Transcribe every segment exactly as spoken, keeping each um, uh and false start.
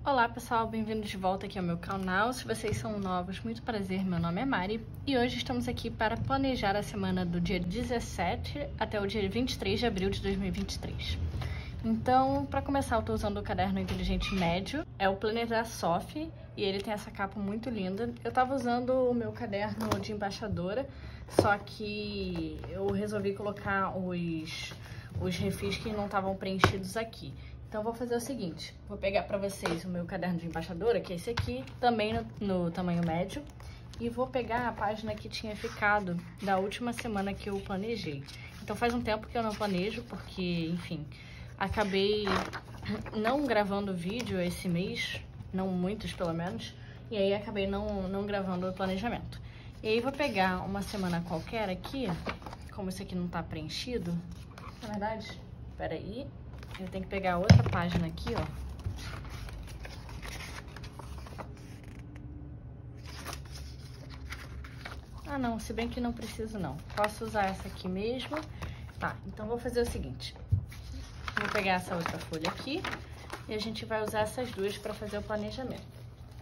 Olá pessoal, bem-vindos de volta aqui ao meu canal. Se vocês são novos, muito prazer, meu nome é Mari e hoje estamos aqui para planejar a semana do dia dezessete até o dia vinte e três de abril de dois mil e vinte e três. Então, para começar, eu estou usando o caderno inteligente médio, é o Planner da Sophie e ele tem essa capa muito linda. Eu estava usando o meu caderno de embaixadora, só que eu resolvi colocar os, os refis que não estavam preenchidos aqui. Então, vou fazer o seguinte, vou pegar para vocês o meu caderno de embaixadora, que é esse aqui, também no, no tamanho médio, e vou pegar a página que tinha ficado da última semana que eu planejei. Então, faz um tempo que eu não planejo, porque, enfim, acabei não gravando vídeo esse mês, não muitos pelo menos, e aí acabei não, não gravando o planejamento. E aí, vou pegar uma semana qualquer aqui, como esse aqui não tá preenchido, na verdade, peraí... Eu tenho que pegar outra página aqui, ó. Ah, não, se bem que não preciso, não. Posso usar essa aqui mesmo. Tá, então vou fazer o seguinte. Vou pegar essa outra folha aqui e a gente vai usar essas duas para fazer o planejamento.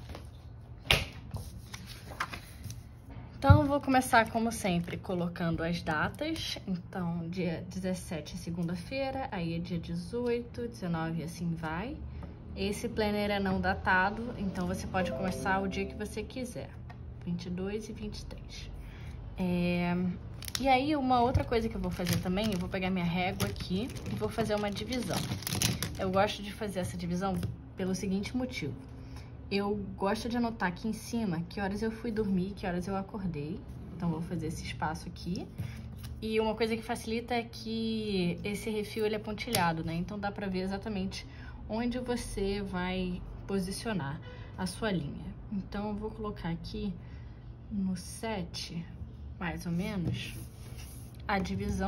Então, vou começar, como sempre, colocando as datas. Então, dia dezessete é segunda-feira, aí é dia dezoito, dezenove e assim vai. Esse planner é não datado, então você pode começar o dia que você quiser, vinte e dois e vinte e três. É... E aí, uma outra coisa que eu vou fazer também, eu vou pegar minha régua aqui e vou fazer uma divisão. Eu gosto de fazer essa divisão pelo seguinte motivo. Eu gosto de anotar aqui em cima que horas eu fui dormir, que horas eu acordei. Então, vou fazer esse espaço aqui. E uma coisa que facilita é que esse refil ele é pontilhado, né? Então, dá pra ver exatamente onde você vai posicionar a sua linha. Então, eu vou colocar aqui no sete, mais ou menos, a divisão.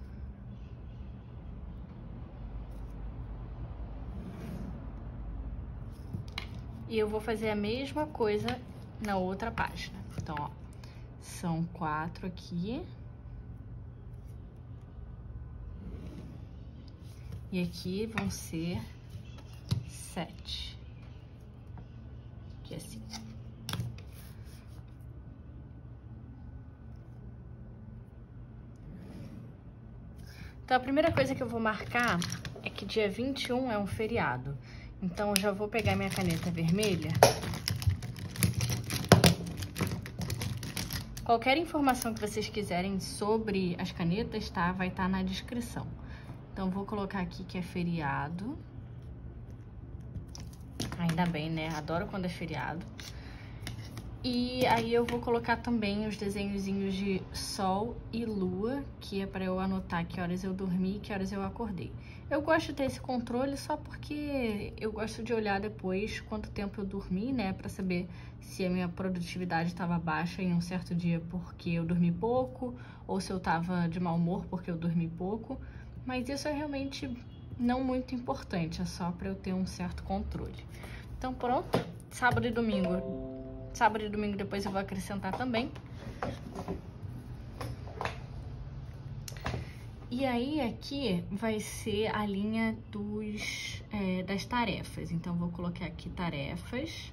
E eu vou fazer a mesma coisa na outra página. Então, ó, são quatro aqui. E aqui vão ser sete. Aqui assim. Então, a primeira coisa que eu vou marcar é que dia vinte e um é um feriado. Então, eu já vou pegar minha caneta vermelha. Qualquer informação que vocês quiserem sobre as canetas, tá? Vai estar na descrição. Então, vou colocar aqui que é feriado. Ainda bem, né? Adoro quando é feriado. E aí, eu vou colocar também os desenhozinhos de sol e lua, que é para eu anotar que horas eu dormi e que horas eu acordei. Eu gosto de ter esse controle só porque eu gosto de olhar depois quanto tempo eu dormi, né? Pra saber se a minha produtividade estava baixa em um certo dia porque eu dormi pouco, ou se eu tava de mau humor porque eu dormi pouco. Mas isso é realmente não muito importante, é só pra eu ter um certo controle. Então pronto, sábado e domingo. Sábado e domingo depois eu vou acrescentar também. E aí, aqui vai ser a linha dos, é, das tarefas. Então, vou colocar aqui tarefas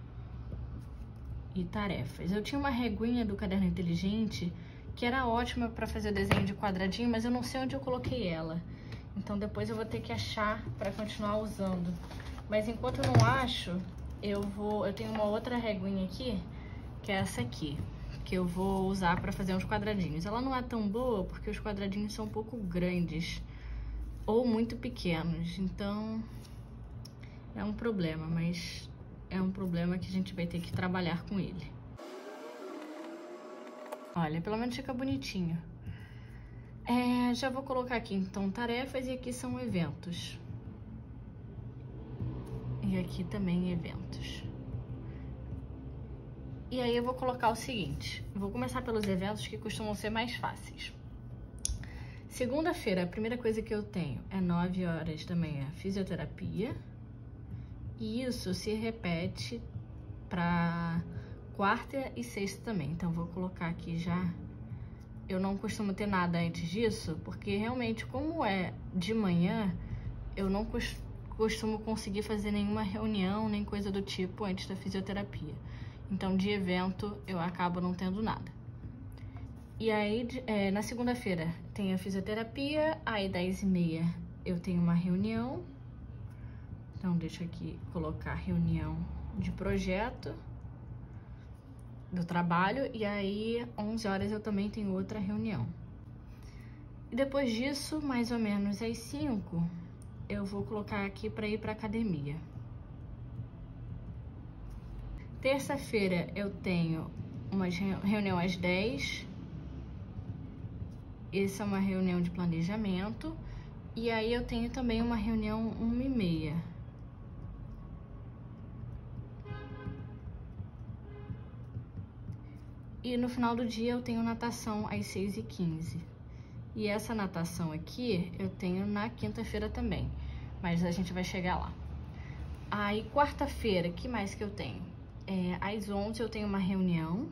e tarefas. Eu tinha uma reguinha do caderno inteligente que era ótima para fazer desenho de quadradinho, mas eu não sei onde eu coloquei ela. Então, depois eu vou ter que achar para continuar usando. Mas enquanto eu não acho, eu vou... Eu tenho uma outra reguinha aqui, que é essa aqui, que eu vou usar para fazer uns quadradinhos. Ela não é tão boa porque os quadradinhos são um pouco grandes ou muito pequenos, então é um problema, mas é um problema que a gente vai ter que trabalhar com ele. Olha, pelo menos fica bonitinho. É, já vou colocar aqui então tarefas e aqui são eventos. E aqui também eventos. E aí eu vou colocar o seguinte, vou começar pelos eventos que costumam ser mais fáceis. Segunda-feira, a primeira coisa que eu tenho é nove horas da manhã, fisioterapia. E isso se repete para quarta e sexta também. Então, vou colocar aqui já. Eu não costumo ter nada antes disso, porque realmente, como é de manhã, eu não costumo costumo conseguir fazer nenhuma reunião, nem coisa do tipo antes da fisioterapia. Então, de evento, eu acabo não tendo nada. E aí, é, na segunda-feira, tem a fisioterapia, aí dez e meia eu tenho uma reunião. Então, deixa aqui colocar reunião de projeto do trabalho, e aí onze horas eu também tenho outra reunião. E depois disso, mais ou menos às cinco, eu vou colocar aqui para ir para academia. Terça-feira eu tenho uma reunião às dez. Essa é uma reunião de planejamento. E aí eu tenho também uma reunião uma e meia. E no final do dia eu tenho natação às seis e quinze. E essa natação aqui eu tenho na quinta-feira também, mas a gente vai chegar lá. Aí quarta-feira, que mais que eu tenho? É, às onze eu tenho uma reunião.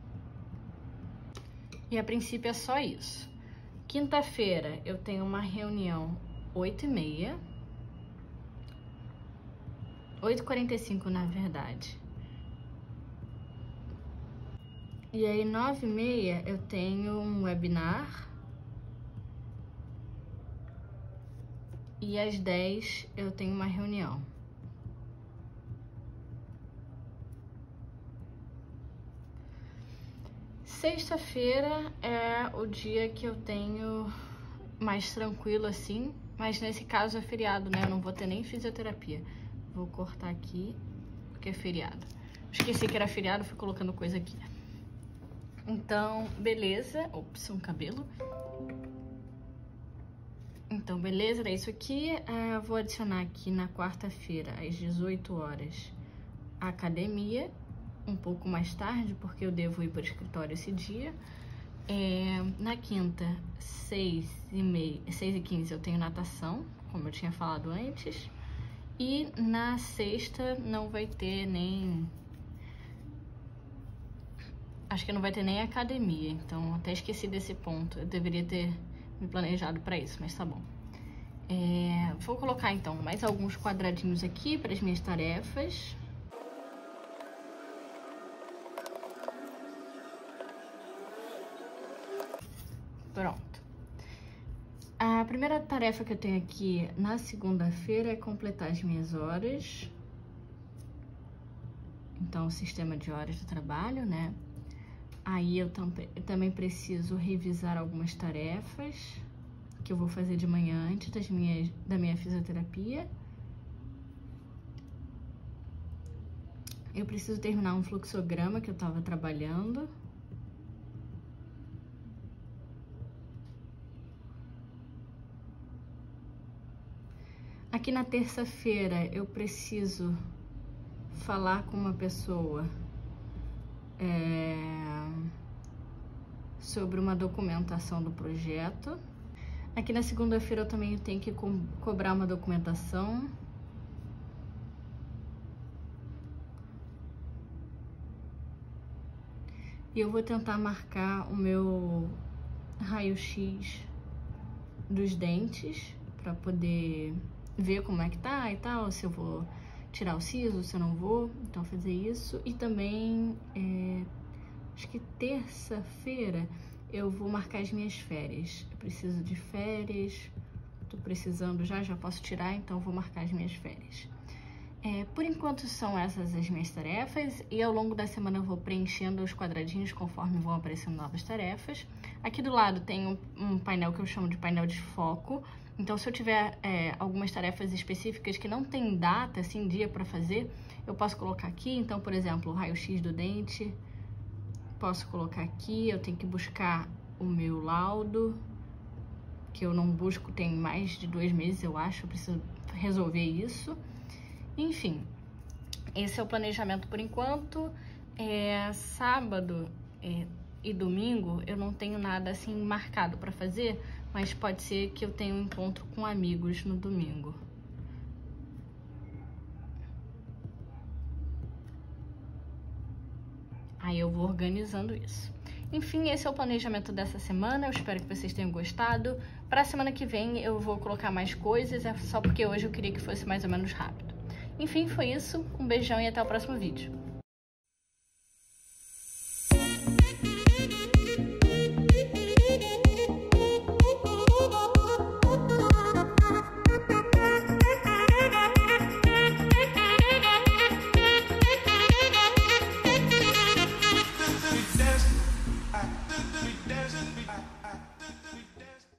E a princípio é só isso. Quinta-feira eu tenho uma reunião oito e meia. oito e quarenta e cinco, na verdade. E aí, nove e meia, eu tenho um webinar. E às dez eu tenho uma reunião. Sexta-feira é o dia que eu tenho mais tranquilo, assim. Mas nesse caso é feriado, né? Eu não vou ter nem fisioterapia. Vou cortar aqui, porque é feriado. Esqueci que era feriado, fui colocando coisa aqui. Então, beleza. Ops, um cabelo. Então, beleza, era isso aqui. Uh, vou adicionar aqui na quarta-feira, às dezoito horas, a academia. Um pouco mais tarde, porque eu devo ir para o escritório esse dia. É, na quinta, seis e meia, seis e quinze, eu tenho natação, como eu tinha falado antes. E na sexta não vai ter nem... Acho que não vai ter nem academia, então até esqueci desse ponto. Eu deveria ter me planejado para isso, mas tá bom. É, vou colocar então mais alguns quadradinhos aqui para as minhas tarefas. Pronto. A primeira tarefa que eu tenho aqui na segunda-feira é completar as minhas horas. Então, o sistema de horas de trabalho, né? Aí eu, tam eu também preciso revisar algumas tarefas que eu vou fazer de manhã antes das minhas, da minha fisioterapia. Eu preciso terminar um fluxograma que eu estava trabalhando. Aqui na terça-feira eu preciso falar com uma pessoa é, sobre uma documentação do projeto. Aqui na segunda-feira eu também tenho que co cobrar uma documentação. E eu vou tentar marcar o meu raio-x dos dentes para poder ver como é que tá e tal, se eu vou tirar o siso, se eu não vou, então fazer isso. E também, é, acho que terça-feira eu vou marcar as minhas férias. Eu preciso de férias, tô precisando já, já posso tirar, então vou marcar as minhas férias. É, por enquanto são essas as minhas tarefas, e ao longo da semana eu vou preenchendo os quadradinhos conforme vão aparecendo novas tarefas. Aqui do lado tem um, um painel que eu chamo de painel de foco. Então, se eu tiver é, algumas tarefas específicas que não tem data, assim, dia para fazer, eu posso colocar aqui. Então, por exemplo, o raio-x do dente, posso colocar aqui. Eu tenho que buscar o meu laudo, que eu não busco tem mais de dois meses, eu acho. Eu preciso resolver isso. Enfim, esse é o planejamento por enquanto. É, sábado é, e domingo eu não tenho nada assim marcado para fazer, mas pode ser que eu tenha um encontro com amigos no domingo. Aí eu vou organizando isso. Enfim, esse é o planejamento dessa semana. Eu espero que vocês tenham gostado. Pra semana que vem eu vou colocar mais coisas, é só porque hoje eu queria que fosse mais ou menos rápido. Enfim, foi isso. Um beijão e até o próximo vídeo.